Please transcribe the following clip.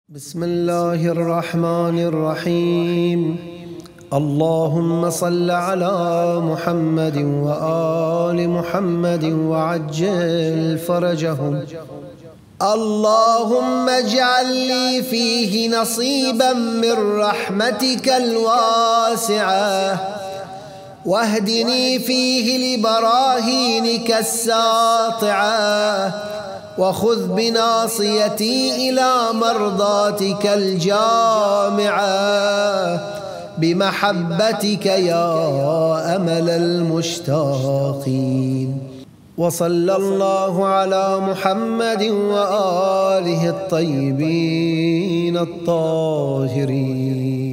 بسم الله الرحمن الرحيم. اللهم صل على محمد وآل محمد وعجل فرجهم. اللهم اجعل لي فيه نصيبا من رحمتك الواسعة، واهدني فيه لبراهينك الساطعة، وخذ بناصيتي إلى مرضاتك الجامعة بمحبتك يا أمل المشتاقين. وصلى الله على محمد وآله الطيبين الطاهرين.